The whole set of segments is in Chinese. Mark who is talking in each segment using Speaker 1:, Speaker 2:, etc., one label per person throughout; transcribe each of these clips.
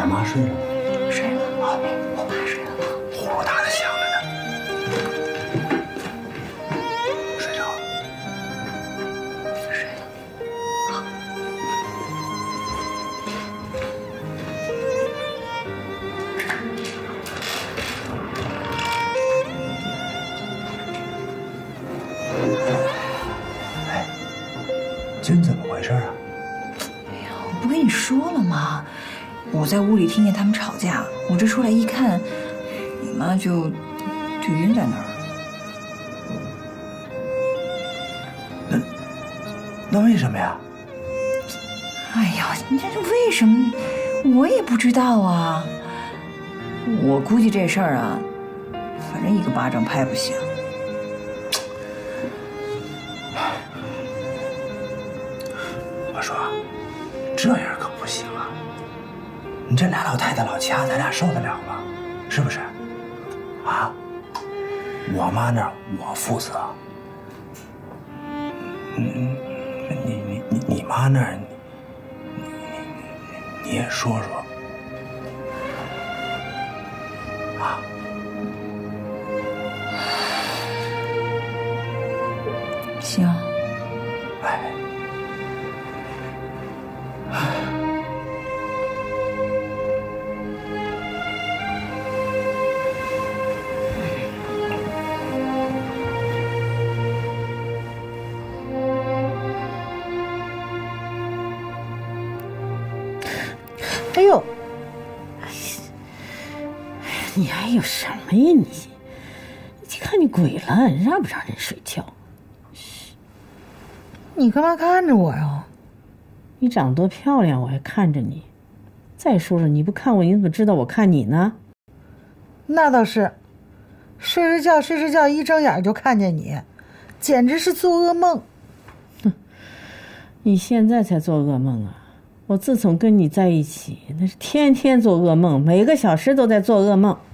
Speaker 1: 俺妈睡了吗？
Speaker 2: 睡了。哦，我妈睡了吗？
Speaker 1: 呼噜打的响着呢。睡着了。
Speaker 2: 睡了。好。
Speaker 1: 哎，真怎么回事啊？
Speaker 2: 哎呀，我不跟你说了吗？我在屋里听见他们吵架，我这出来一看，你妈就晕在那儿
Speaker 1: 了。那为什么呀？
Speaker 2: 哎呀，你这为什么？我也不知道啊。我估计这事儿啊，反正一个巴掌拍不响。
Speaker 1: 我说，这样可不行啊！你这俩老太太老掐，咱俩受得了吗？是不是？啊？我妈那儿我负责。你妈那儿，你也说说。啊？
Speaker 2: 行。
Speaker 1: 哎。
Speaker 3: 哎呦，你还有什么呀你？看你鬼了，让不让人睡觉？
Speaker 4: 你干嘛看着我呀？
Speaker 3: 你长多漂亮，我还看着你。再说了，你不看我，你怎么知道我看你呢？
Speaker 4: 那倒是，睡着觉，一睁眼就看见你，简直是做噩梦。
Speaker 3: 哼，你现在才做噩梦啊！我自从跟你在一起，那是天天做噩梦，每个小时都在做噩梦。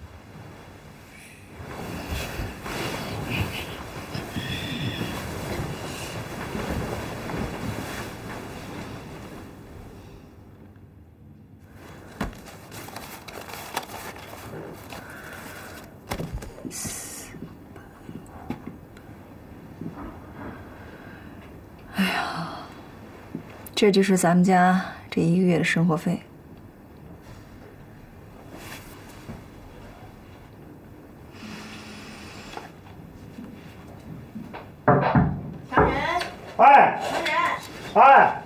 Speaker 2: 哎呀，这就是咱们家这1个月的生活费。
Speaker 5: 强人，
Speaker 1: 哎，
Speaker 5: 强人，
Speaker 1: 哎，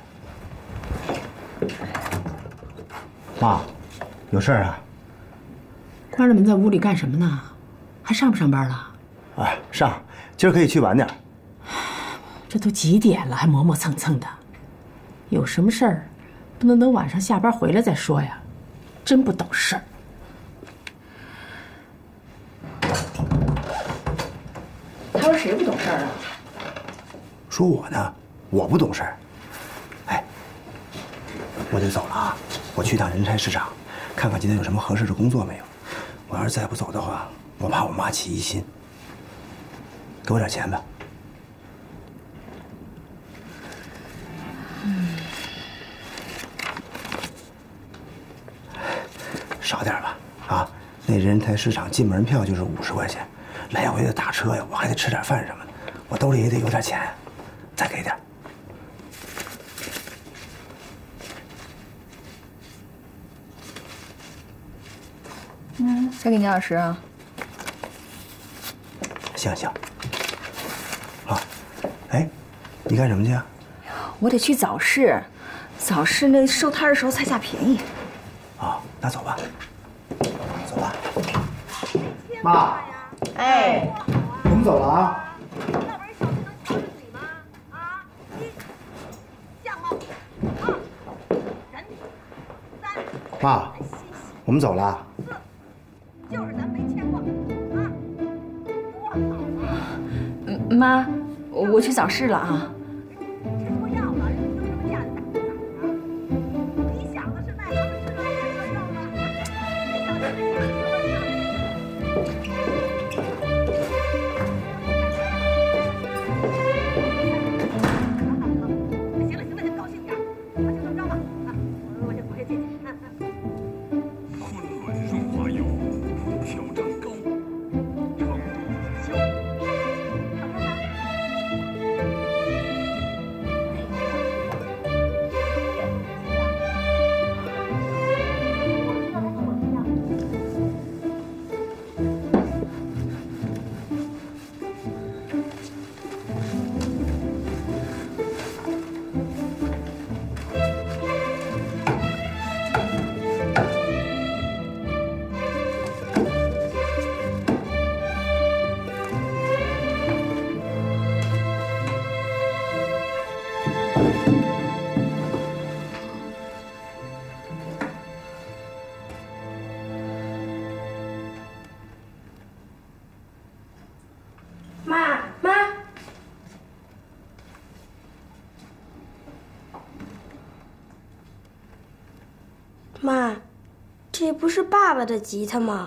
Speaker 1: 妈，有事儿啊？
Speaker 3: 关着门在屋里干什么呢？还上不上班了？
Speaker 1: 哎，上，今儿可以去晚点。
Speaker 3: 这都几点了，还磨磨蹭蹭的，有什么事儿，不能等晚上下班回来再说呀？真不懂事儿。
Speaker 2: 他说谁不懂事儿啊？
Speaker 1: 说我呢，我不懂事儿。哎，我得走了啊，我去趟人才市场，看看今天有什么合适的工作没有。我要是再不走的话，我怕我妈起疑心。给我点钱吧。少点吧，啊，那人才市场进门票就是50块钱，来回的打车呀，我还得吃点饭什么的，我兜里也得有点钱，再给点。
Speaker 2: 再给你20啊。
Speaker 1: 行行。好，哎，你干什么去啊？
Speaker 2: 我得去早市，早市那收摊的时候菜价便宜。
Speaker 1: 哦，那走吧，走吧。妈，
Speaker 5: 哎，
Speaker 1: 我们走了啊。
Speaker 5: 那玩意儿小子能瞧得起你吗？啊，1像吗？2人3
Speaker 1: 妈，我们走了。
Speaker 5: 4就是咱没牵挂啊，多好啊！
Speaker 2: 妈，我去早市了啊。
Speaker 5: 吃错药了，人凭什么架子打啊？你想的是那样的事，那样的药吗？你想的是那样行了，你高兴点，那就这么着吧。啊，我先回去。
Speaker 6: 妈，这不是爸爸的吉他吗？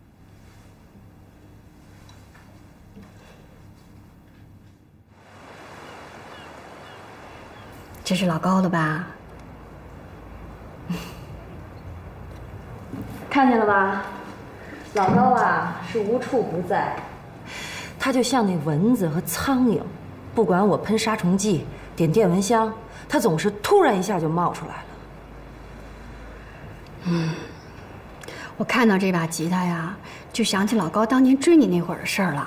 Speaker 7: 这是老高的吧？
Speaker 8: 看见了吧？老高啊，是无处不在。他就像那蚊子和苍蝇，不管我喷杀虫剂、点电蚊香，他总是突然一下就冒出来了。
Speaker 7: 我看到这把吉他呀，就想起老高当年追你那会儿的事儿了。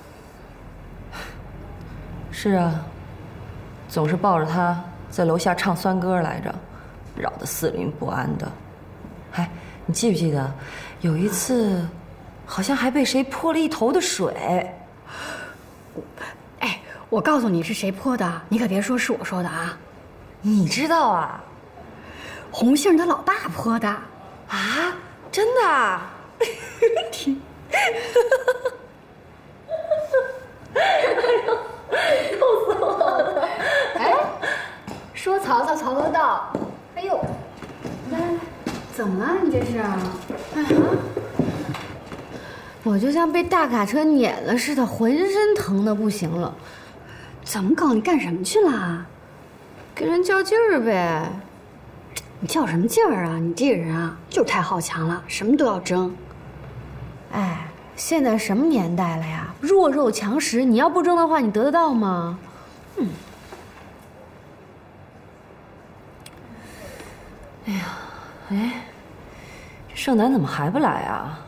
Speaker 8: 是啊，总是抱着他在楼下唱酸歌来着，扰得四邻不安的。哎，你记不记得有一次，好像还被谁泼了一头的水？
Speaker 7: 哎，我告诉你是谁泼的，你可别说是我说的啊。
Speaker 8: 你知道啊？
Speaker 7: 红杏他老爸泼的。
Speaker 8: 啊，真的啊？
Speaker 7: 听。
Speaker 8: 逗死我了！
Speaker 7: 哎，说曹操，曹操到。哎呦，来来来，怎么了？你这是？哎呀，
Speaker 9: 我就像被大卡车碾了似的，浑身疼的不行了。
Speaker 7: 怎么搞？你干什么去了？
Speaker 9: 跟人较劲儿呗。
Speaker 7: 你较什么劲儿啊？你这个人啊，就是太好强了，什么都要争。
Speaker 9: 哎，现在什么年代了呀？弱肉强食，你要不争的话，你得得到吗？
Speaker 8: 哎呀，哎，这盛楠怎么还不来啊？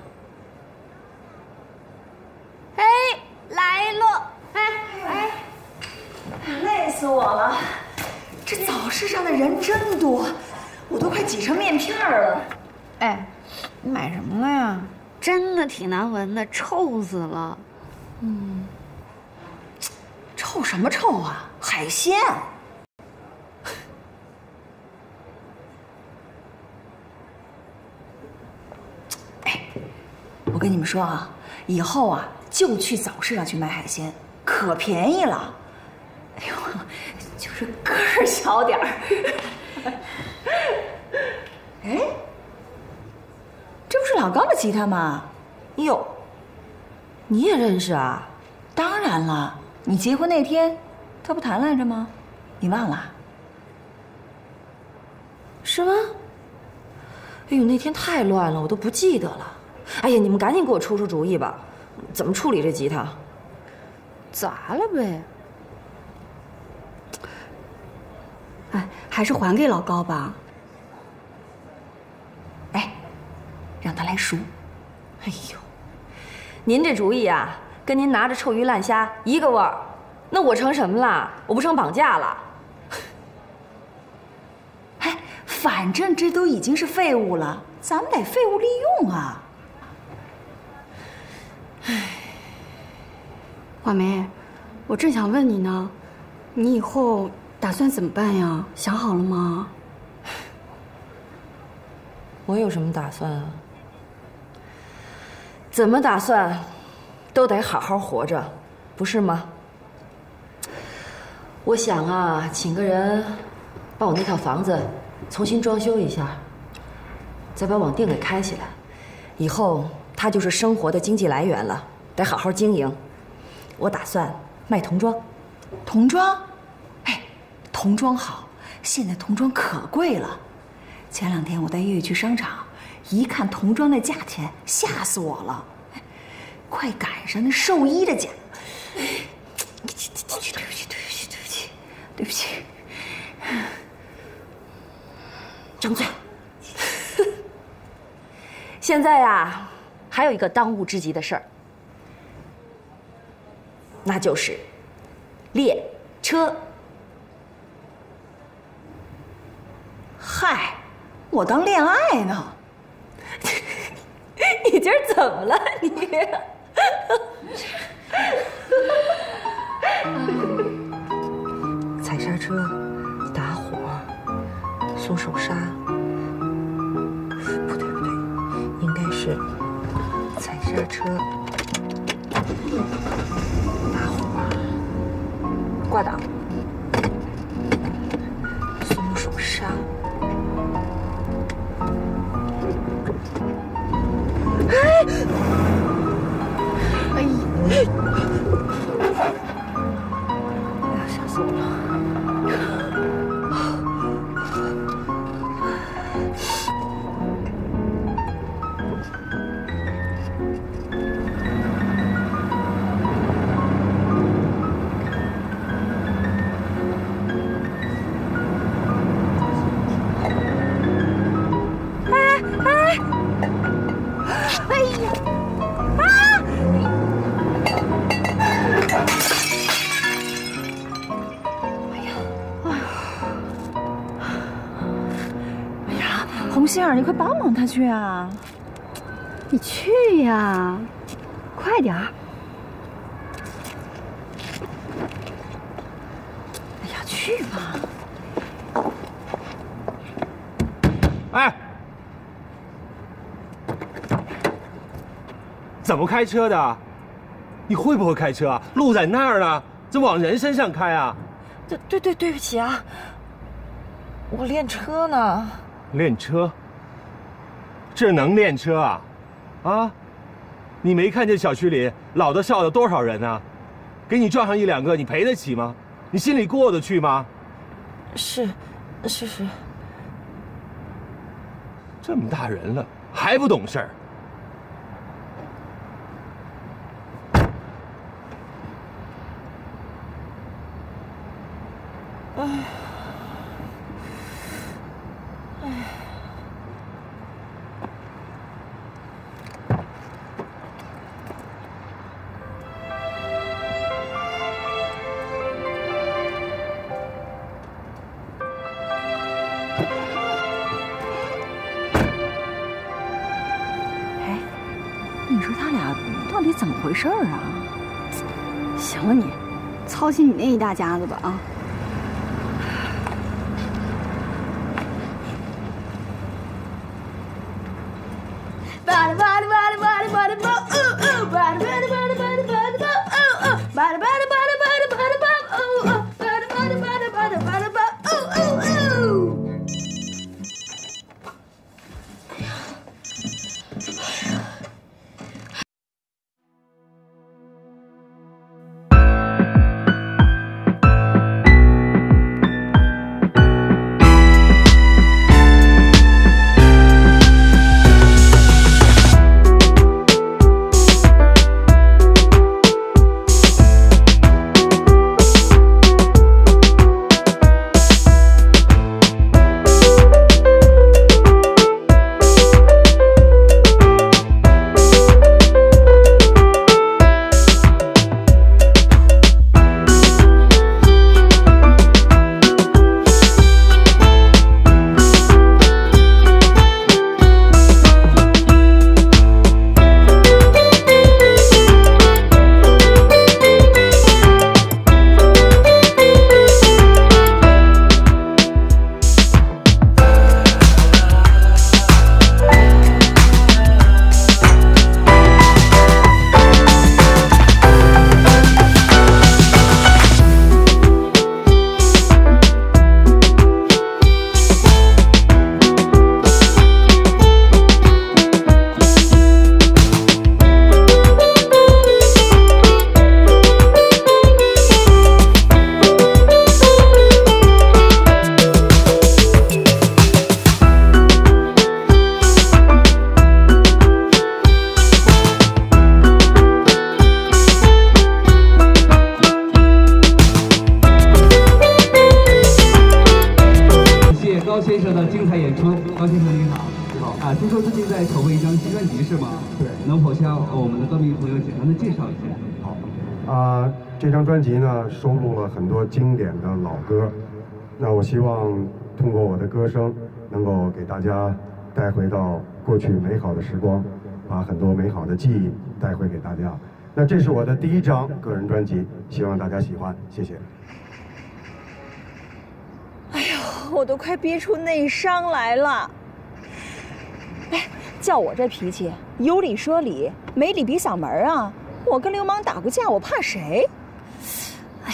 Speaker 2: 哎，来了！哎，累死我了！这早市上的人真多，我都快挤成面片了。哎，你买什么了呀？
Speaker 9: 真的挺难闻的，臭死了。
Speaker 2: 臭什么臭啊？海鲜。哎，我跟你们说啊，以后啊就去早市上去买海鲜，可便宜了。哎呦，就是个儿小点儿。哎，这不是老高的吉他吗？
Speaker 8: 哟，你也认识啊？
Speaker 2: 当然了，你结婚那天，他不弹来着吗？你忘了？
Speaker 8: 是吗？哎呦，那天太乱了，我都不记得了。哎呀，你们赶紧给我出出主意吧，怎么处理这吉他？
Speaker 9: 砸了呗。
Speaker 7: 哎，还是还给老高吧。
Speaker 2: 哎，让他来赎。
Speaker 8: 哎呦，您这主意啊，跟您拿着臭鱼烂虾一个味儿。那我成什么了？我不成绑架了？
Speaker 2: 哎，反正这都已经是废物了，咱们得废物利用啊。
Speaker 7: 哎，画眉，我正想问你呢，你以后打算怎么办呀？想好了吗？
Speaker 8: 我有什么打算啊？怎么打算，都得好好活着，不是吗？我想啊，请个人把我那套房子重新装修一下，再把网店给开起来，以后它就是生活的经济来源了，得好好经营。我打算卖童装。
Speaker 2: 童装？哎，童装好，现在童装可贵了。前两天我带月月去商场，一看童装那价钱，吓死我了，快赶上那寿衣的价。对不起，
Speaker 8: 张嘴。现在呀，还有一个当务之急的事儿，那就是练车。
Speaker 2: 嗨，我当恋爱呢。
Speaker 8: 你今儿怎么了你？踩刹车、打火、松手刹，不对，应该是踩刹车、打火、挂档、松手刹。
Speaker 9: 哎呀，吓死我了！
Speaker 2: 红杏儿，你快帮帮他去啊！
Speaker 7: 你去呀，快点儿！
Speaker 2: 哎呀，去吧！
Speaker 10: 哎，怎么开车的？你会不会开车啊？路在那儿呢，怎么往人身上开啊？
Speaker 2: 对不起啊，我练车呢。
Speaker 10: 练车？这能练车啊？啊？你没看见小区里老的少的多少人啊？给你撞上一两个，你赔得起吗？你心里过得去吗？
Speaker 2: 是。
Speaker 10: 这么大人了还不懂事儿。
Speaker 2: 你说他俩到底怎么回事啊？
Speaker 7: 行了你，操心你那一大家子吧啊！
Speaker 11: 听说最近在筹备一张新专辑是吗？对，能否向我们的歌迷朋友简单的介绍一下？
Speaker 12: 好，这张专辑呢收录了很多经典的老歌，那我希望通过我的歌声，能够给大家带回到过去美好的时光，把很多美好的记忆带回给大家。那这是我的第一张个人专辑，希望大家喜欢，谢谢。
Speaker 2: 哎呦，我都快憋出内伤来了。哎，叫我这脾气，有理说理，没理比嗓门啊！我跟流氓打过架，我怕谁？哎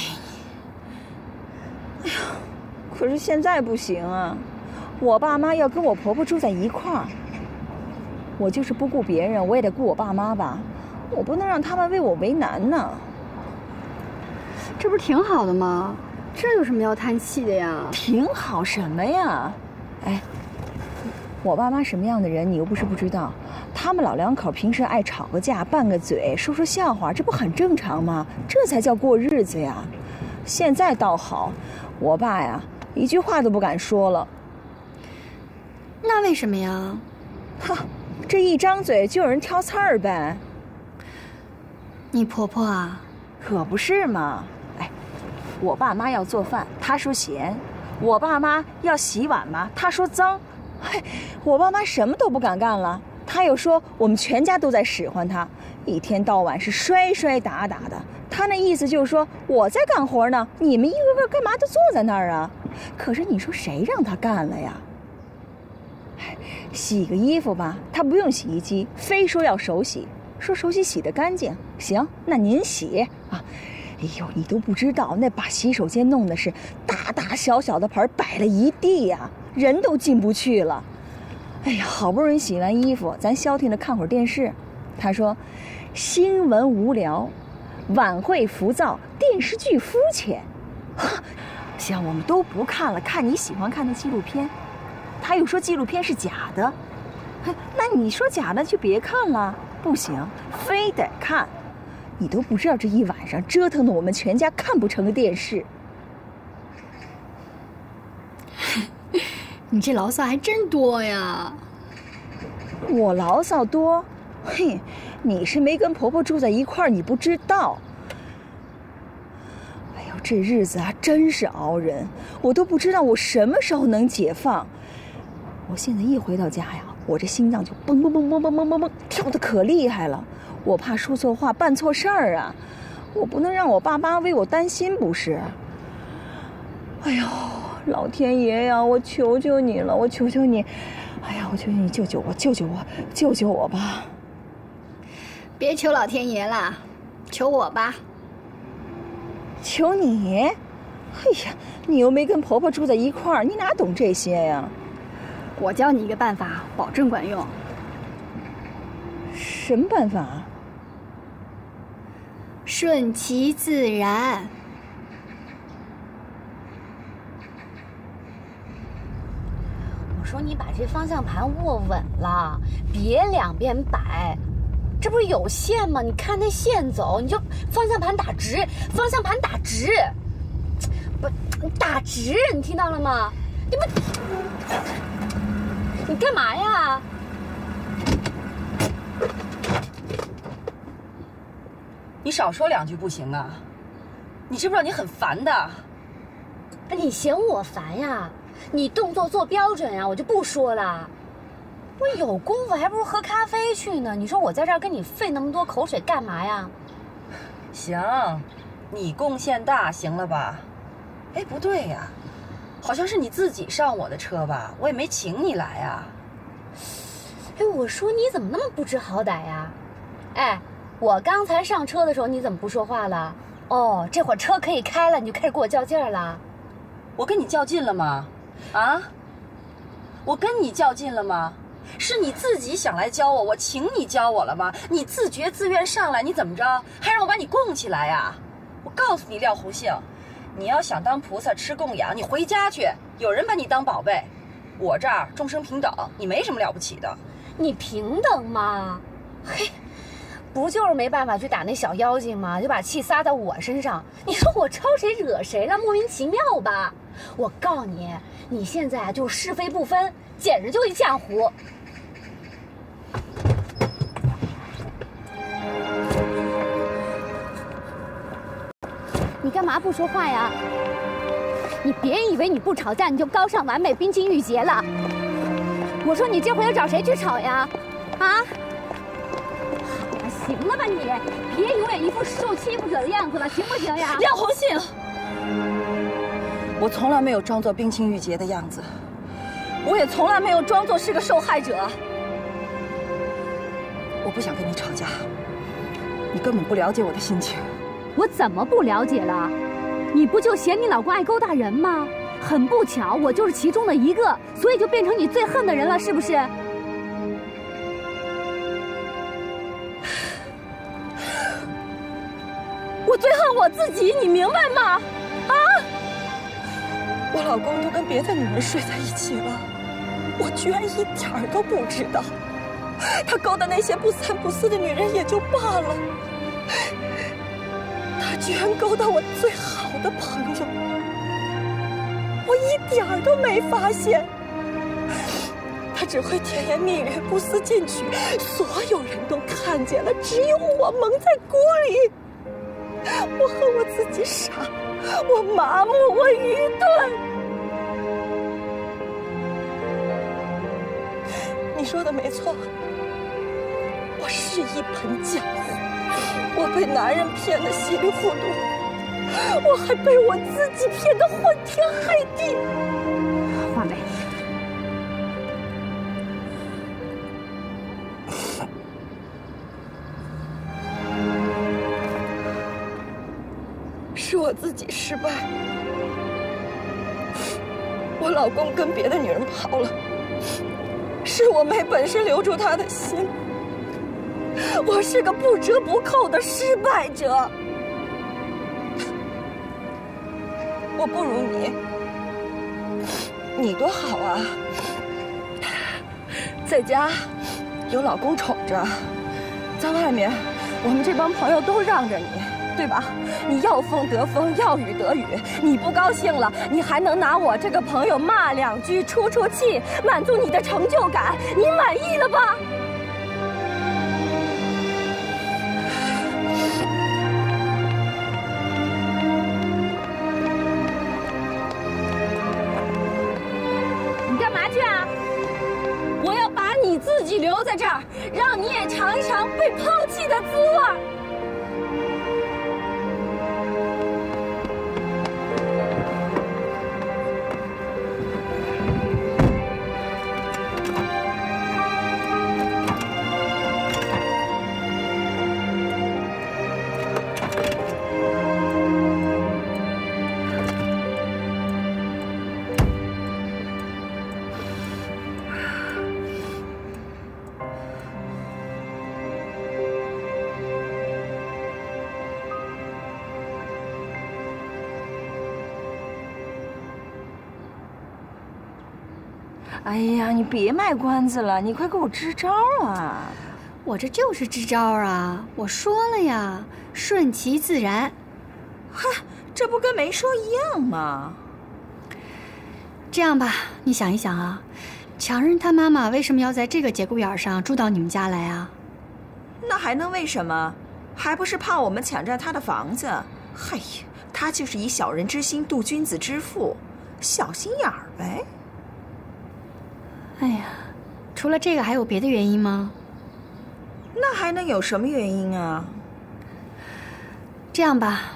Speaker 2: 呀，可是现在不行啊，我爸妈要跟我婆婆住在一块儿。 我就是不顾别人，我也得顾我爸妈吧，我不能让他们为我为难呢。
Speaker 7: 这不是挺好的吗？这有什么要叹气的呀？
Speaker 2: 挺好什么呀？哎，我爸妈什么样的人，你又不是不知道。他们老两口平时爱吵个架，拌个嘴，说说笑话，这不很正常吗？这才叫过日子呀。现在倒好，我爸呀，一句话都不敢说了。
Speaker 7: 那为什么呀？
Speaker 2: 哈，这一张嘴就有人挑刺儿呗。
Speaker 7: 你婆婆啊？
Speaker 2: 可不是嘛。哎，我爸妈要做饭，他说咸；我爸妈要洗碗嘛，他说脏。嘿，我爸妈什么都不敢干了，他又说我们全家都在使唤他，一天到晚是摔摔打打的。他那意思就是说我在干活呢，你们一个个干嘛都坐在那儿啊？可是你说谁让他干了呀？洗个衣服吧，他不用洗衣机，非说要手洗，说手洗洗得干净。行，那您洗啊。哎呦，你都不知道，那把洗手间弄的是大大小小的盆摆了一地呀，人都进不去了。哎呀，好不容易洗完衣服，咱消停着看会儿电视。他说，新闻无聊，晚会浮躁，电视剧肤浅。行，我们都不看了，看你喜欢看的纪录片。他又说纪录片是假的，那你说假的就别看了，不行，非得看。你都不知道这一晚上折腾的我们全家看不成个电视。
Speaker 7: 你这牢骚还真多呀！
Speaker 2: 我牢骚多？嘿，你是没跟婆婆住在一块儿，你不知道。哎呦，这日子啊，真是熬人，我都不知道我什么时候能解放。我现在一回到家呀，我这心脏就蹦蹦蹦蹦蹦蹦蹦蹦跳得可厉害了。我怕说错话，办错事儿啊，我不能让我爸妈为我担心，不是？哎呦，老天爷呀，我求求你了，我求求你，哎呀，我求求你救救我，救救我，救救我吧！
Speaker 7: 别求老天爷了，求我吧。
Speaker 2: 求你？哎呀，你又没跟婆婆住在一块儿，你哪懂这些呀？
Speaker 7: 我教你一个办法，保证管用。
Speaker 2: 什么办法？
Speaker 7: 顺其自然。
Speaker 9: 我说你把这方向盘握稳了，别两边摆，这不是有线吗？你看那线走，你就方向盘打直，方向盘打直，不打直，你听到了吗？你干嘛呀？
Speaker 8: 你少说两句不行啊！你知不知道你很烦的？
Speaker 9: 你嫌我烦呀？你动作做标准呀，我就不说了。我有功夫还不如喝咖啡去呢。你说我在这儿跟你费那么多口水干嘛呀？
Speaker 8: 行，你贡献大，行了吧？哎，不对呀，好像是你自己上我的车吧？我也没请你来呀。
Speaker 9: 哎，我说你怎么那么不知好歹呀？哎。我刚才上车的时候，你怎么不说话了？哦，这会儿车可以开了，你就开始跟我较劲儿了。
Speaker 8: 我跟你较劲了吗？啊？我跟你较劲了吗？是你自己想来教我，我请你教我了吗？你自觉自愿上来，你怎么着？还让我把你供起来呀？我告诉你，廖红杏，你要想当菩萨吃供养，你回家去，有人把你当宝贝。我这儿众生平等，你没什么了不起的。
Speaker 9: 你平等吗？嘿。不就是没办法去打那小妖精吗？就把气撒在我身上。你说我招谁惹谁了？莫名其妙吧？我告诉你，你现在就是是非不分，简直就一浆糊。你干嘛不说话呀？你别以为你不吵架你就高尚完美、冰清玉洁了。我说你这回要找谁去吵呀？啊？行了吧你，别永远一副受欺负者的样子了，行不行呀？
Speaker 8: 廖红杏，我从来没有装作冰清玉洁的样子，我也从来没有装作是个受害者。我不想跟你吵架，你根本不了解我的心情。
Speaker 9: 我怎么不了解了？你不就嫌你老公爱勾搭人吗？很不巧，我就是其中的一个，所以就变成你最恨的人了，是不是？ 我最恨我自己，你明白吗？啊！
Speaker 13: 我老公都跟别的女人睡在一起了，我居然一点儿都不知道。他勾搭那些不三不四的女人也就罢了，他居然勾搭我最好的朋友，我一点儿都没发现。他只会甜言蜜语，不思进取，所有人都看见了，只有我蒙在鼓里。我恨我自己傻，我麻木，我愚钝。你说的没错，我是一盆浆糊，我被男人骗得稀里糊涂，我还被我自己骗得昏天黑地。
Speaker 2: 华梅，
Speaker 13: 是我自己失败，我老公跟别的女人跑了，是我没本事留住他的心，我是个不折不扣的失败者。我不如你多好啊，在家有老公宠着，在外面我们这帮朋友都让着你，对吧？你要风得风，要雨得雨。你不高兴了，你还能拿我这个朋友骂两句，出气，满足你的成就感。你满意了吧？
Speaker 9: 你干嘛去啊？我要把你自己留在这儿，让你也尝一尝被抛弃的滋味。
Speaker 2: 哎呀，你别卖关子了，你快给我支招啊！
Speaker 7: 我这就是支招啊！我说了呀，顺其自然。
Speaker 2: 嗨，这不跟没说一样吗？
Speaker 7: 这样吧，你想一想啊，强人他妈妈为什么要在这个节骨眼上住到你们家来啊？
Speaker 2: 那还能为什么？还不是怕我们抢占他的房子？嘿呀，他就是以小人之心度君子之腹，小心眼儿呗。
Speaker 7: 哎呀，除了这个还有别的原因吗？
Speaker 2: 那还能有什么原因啊？
Speaker 7: 这样吧，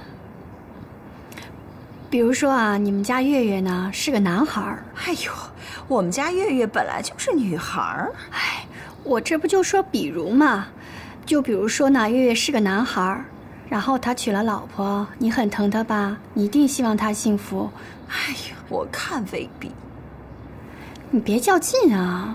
Speaker 7: 比如说啊，你们家月月呢是个男孩儿。
Speaker 2: 哎呦，我们家月月本来就是女孩儿。
Speaker 7: 哎，我这不就说比如嘛，就比如说呢，月月是个男孩儿，然后他娶了老婆，你很疼他吧？你一定希望他幸福。
Speaker 2: 哎呀，我看未必。
Speaker 7: 你别较劲啊，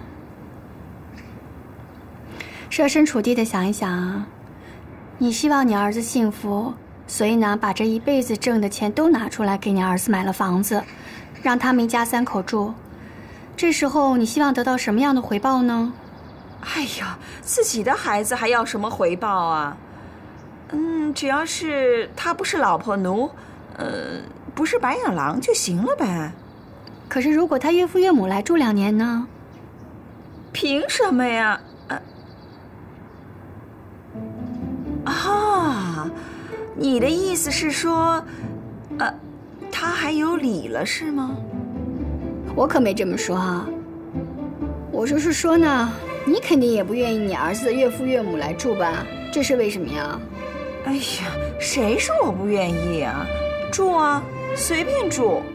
Speaker 7: 设身处地的想一想啊，你希望你儿子幸福，所以呢，把这一辈子挣的钱都拿出来给你儿子买了房子，让他们一家3口住。这时候你希望得到什么样的回报呢？
Speaker 2: 哎呀，自己的孩子还要什么回报啊？只要是他不是老婆奴，不是白眼狼就行了呗。
Speaker 7: 可是如果他岳父岳母来住2年呢？
Speaker 2: 凭什么呀？你的意思是说，他还有理了是吗？
Speaker 7: 我可没这么说啊，我就是说呢，你肯定也不愿意你儿子的岳父岳母来住吧？这是为什么呀？
Speaker 2: 哎呀，谁说我不愿意啊？住啊，随便住。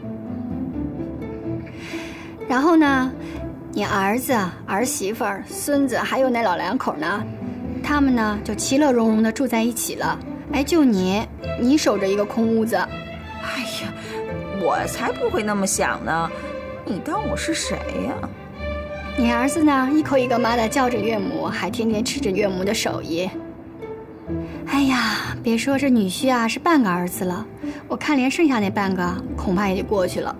Speaker 7: 然后呢，你儿子、儿媳妇儿、孙子还有那老2口呢，他们呢就其乐融融的住在一起了。哎，就你守着一个空屋子。
Speaker 2: 哎呀，我才不会那么想呢！你当我是谁呀？
Speaker 7: 你儿子呢，一口一个妈的叫着岳母，还天天吃着岳母的手艺。 哎呀，别说这女婿啊是半个儿子了，我看连剩下那半个恐怕也得过去了。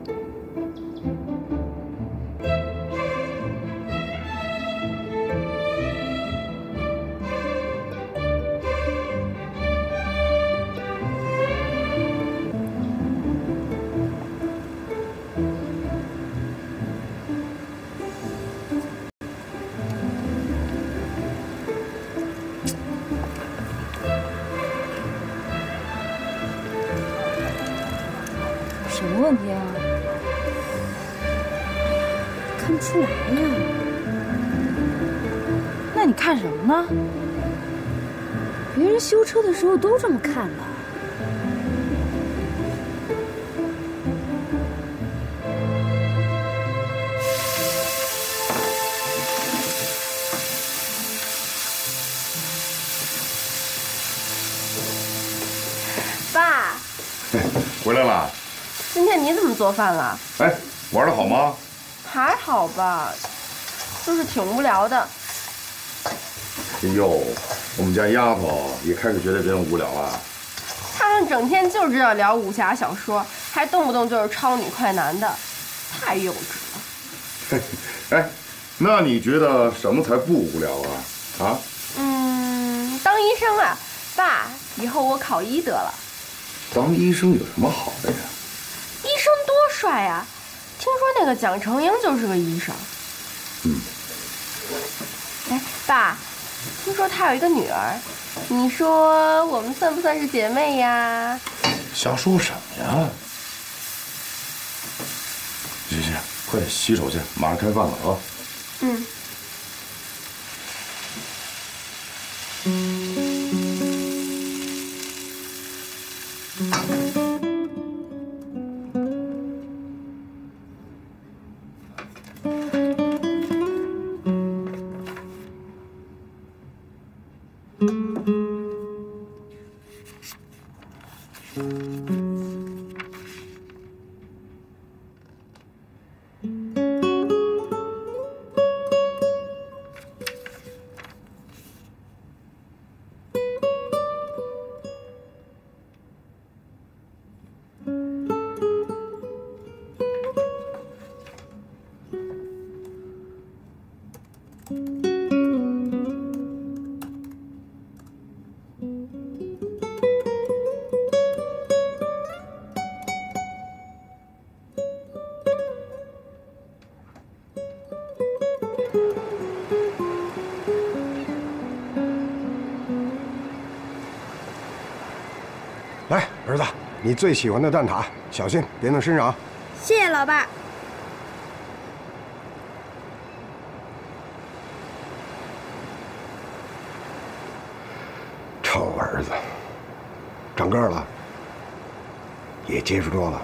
Speaker 14: 什么问题啊？看不出来呀。那你看什么呢？别人修车的时候都这么看的。
Speaker 15: 爸，
Speaker 16: 回来了。
Speaker 15: 今天你怎么做饭了？
Speaker 16: 哎，玩得好吗？
Speaker 15: 还好吧，就是挺无聊的。
Speaker 16: 哎呦，我们家丫头也开始觉得人无聊了。
Speaker 15: 他们整天就知道聊武侠小说，还动不动就是超女快男的，太幼稚了。
Speaker 16: 哎，那你觉得什么才不无聊啊？啊？
Speaker 15: 当医生啊，爸，以后我考医得了。
Speaker 16: 当医生有什么好的呀？
Speaker 15: 医生多帅呀！听说那个蒋成英就是个医生。哎，爸，听说他有一个女儿，你说我们算不算是姐妹呀？
Speaker 16: 瞎说什么呀？行，快点洗手去，马上开饭了啊。
Speaker 12: 来，儿子，你最喜欢的蛋挞，小心别弄身上啊！
Speaker 6: 谢谢老爸。
Speaker 12: 臭儿子，长个儿了，也接触多了。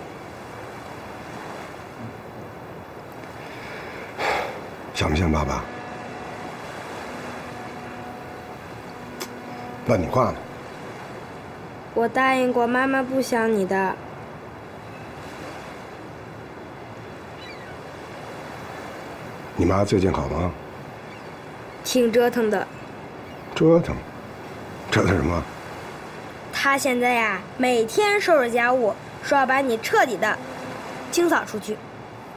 Speaker 12: 想不想爸爸？问你话呢。
Speaker 6: 我答应过妈妈不想你的。
Speaker 12: 你妈最近好吗？
Speaker 6: 挺折腾的。
Speaker 12: 折腾？折腾什么？
Speaker 6: 她现在呀，每天收拾家务，说要把你彻底的清扫出去。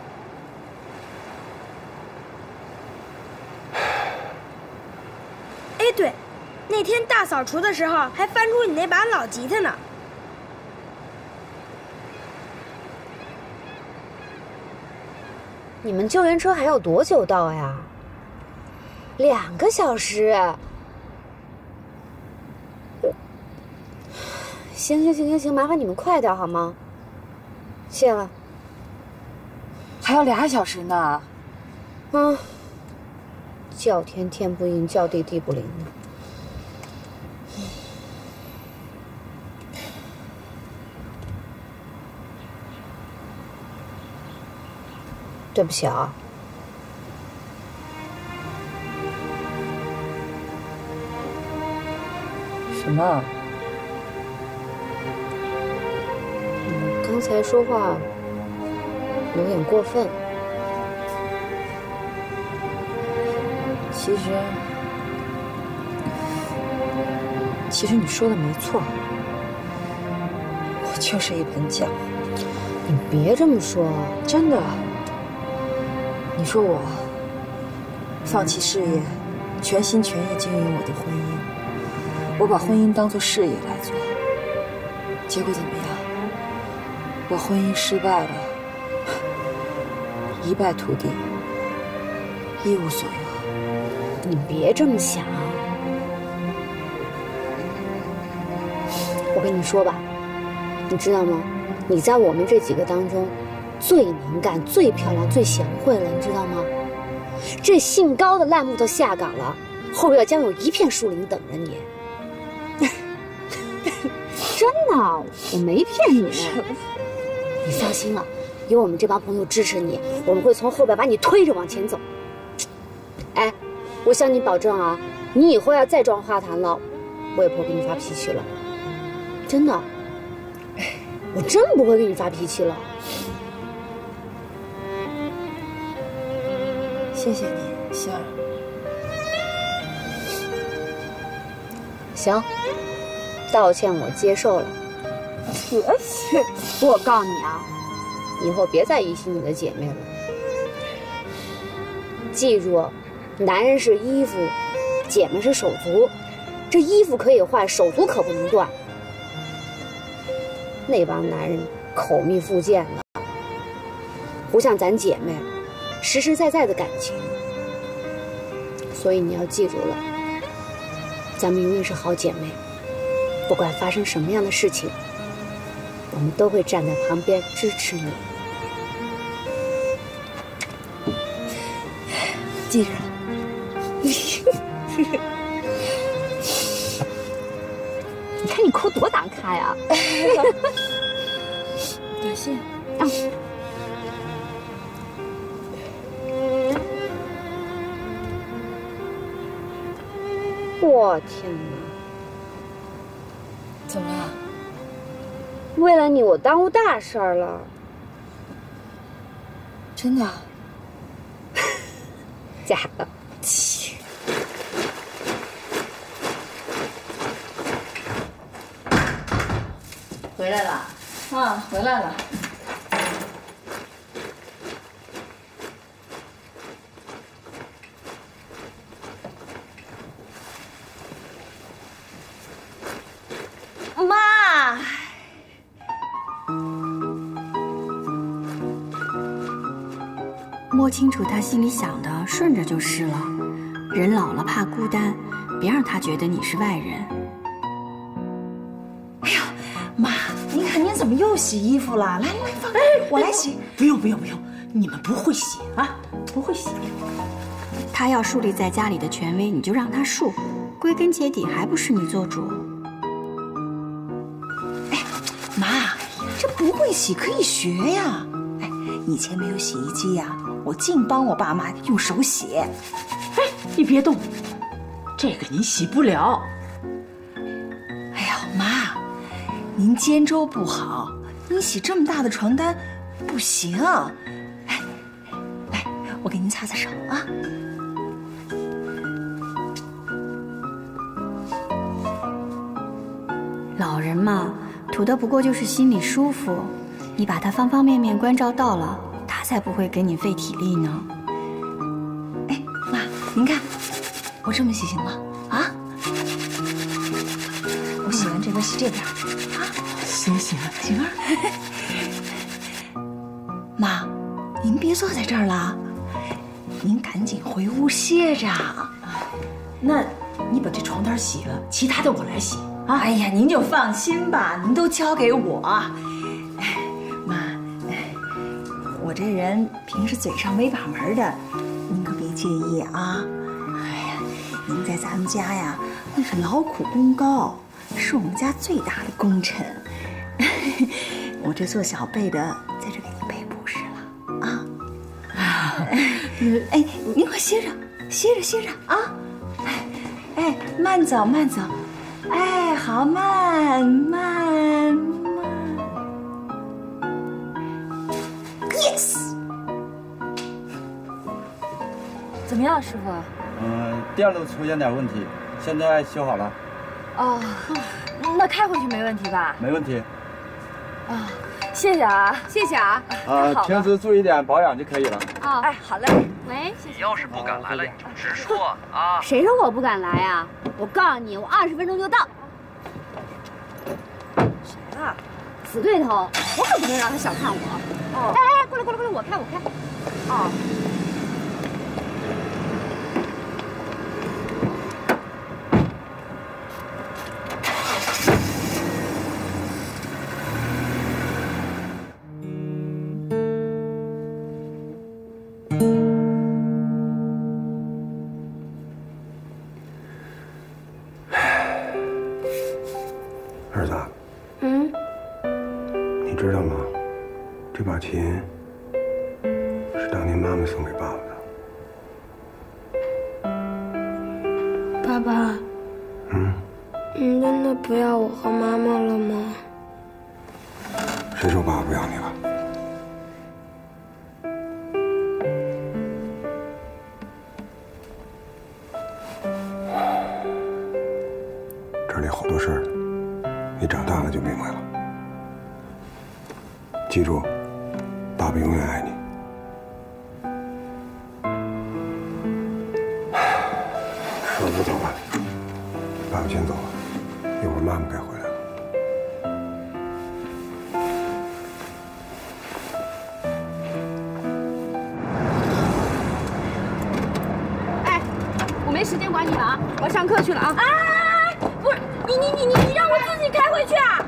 Speaker 6: 哎，对，那天大扫除的时候还翻出你那把老吉他呢。
Speaker 9: 你们救援车还要多久到呀？2个小时。行，麻烦你们快点好吗？谢了。
Speaker 14: 还要2小时呢。
Speaker 9: 叫天天不应，叫地地不灵的。对不起啊。
Speaker 14: 什么？
Speaker 9: 刚才说话有点过分。
Speaker 14: 其实你说的没错，我就是一盆浆。
Speaker 9: 你别这么说，
Speaker 14: 真的。你说我放弃事业，全心全意经营我的婚姻，我把婚姻当作事业来做，结果怎么样？我婚姻失败了，一败涂地，一无所有。
Speaker 9: 你别这么想。我跟你说吧，你知道吗？你在我们这几个当中，最能干、最漂亮、最贤惠了，你知道吗？这姓高的烂木头下岗了，后边将有一片树林等着你。真的，我没骗你。你放心了，有我们这帮朋友支持你，我们会从后边把你推着往前走。哎，我向你保证啊，你以后要再装花坛了，我也不会给你发脾气了。真的，我真不会给你发脾气了。
Speaker 14: 谢谢你，希儿。
Speaker 9: 行，道歉我接受了。可惜，我告诉你啊，以后别再依稀你的姐妹了。记住，男人是衣服，姐们是手足。这衣服可以换，手足可不能断。那帮男人口蜜腹剑的，不像咱姐妹实实在在的感情。所以你要记住了，咱们永远是好姐妹，不管发生什么样的事情，我们都会站在旁边支持你。
Speaker 2: 记着了。
Speaker 9: 你看你哭多大咖呀！
Speaker 14: 感谢。
Speaker 9: 我天哪！
Speaker 14: 怎么了？
Speaker 9: 为了你，我耽误大事儿了。
Speaker 14: 真的？
Speaker 9: 假的。
Speaker 2: 回来了，啊，回来了。妈，
Speaker 7: 摸清楚他心里想的，顺着就是了。人老了怕孤单，别让他觉得你是外人。
Speaker 2: 哎呦，妈，您看您怎么又洗衣服了？来来，放这，我来洗。
Speaker 3: 不用不用不用，你们不会洗啊，不会洗。
Speaker 7: 他要树立在家里的权威，你就让他树，归根结底还不是你做主。
Speaker 2: 哎，妈，这不会洗可以学呀。哎，以前没有洗衣机呀，我净帮我爸妈用手洗。
Speaker 3: 哎，你别动，这个你洗不了。
Speaker 2: 哎呀，妈，您肩周不好，您洗这么大的床单不行。哎，来，我给您擦擦手啊。
Speaker 7: 老人嘛，图的不过就是心里舒服，你把他方方面面关照到了，他才不会给你费体力呢。
Speaker 2: 哎，妈，您看，我这么洗行吗？啊？我洗完这边洗这边，啊？
Speaker 3: 行行
Speaker 2: 行啊。妈，您别坐在这儿了，您赶紧回屋歇着。
Speaker 3: 那你把这床单洗了，其他的我来洗。
Speaker 2: 哎呀，您就放心吧，您都交给我。哎，妈，我这人平时嘴上没把门的，您可别介意啊。哎呀，您在咱们家呀，那是劳苦功高，是我们家最大的功臣。我这做小辈的，在这给您备不是了啊。哎，您快歇着，歇着歇着啊。哎，慢走慢走。哎，好，慢慢慢 ，yes。
Speaker 14: 怎么样，师傅？
Speaker 17: 电路出现点问题，现在修好了。
Speaker 9: 哦，那开回去没问题吧？
Speaker 17: 没问题。
Speaker 9: 啊，谢谢啊，谢谢啊。
Speaker 17: 平时注意点保养就可以了。
Speaker 9: 啊，哎，好嘞。喂，
Speaker 18: 你要是不敢来了，你就直说啊。
Speaker 9: 谁说我不敢来啊？我告诉你，我20分钟就到。谁啊？死对头，我可不能让他小看我。哦。哎，过来，我开。哦。
Speaker 12: 儿子，你知道吗？这把琴是当年妈妈送给爸爸的。
Speaker 19: 爸爸，你真的不要我和妈妈了吗？
Speaker 12: 谁说爸爸不要你了？这里好多事儿，你长大了就明白了。记住，爸爸永远爱你。儿子，走吧，爸爸先走了，一会儿妈妈该回来了。
Speaker 9: 哎，我没时间管你了啊，我上课去了啊！哎，不是你让我自己开回去啊！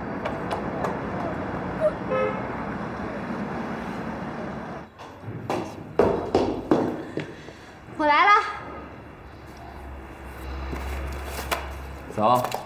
Speaker 9: 我来了。
Speaker 17: 走。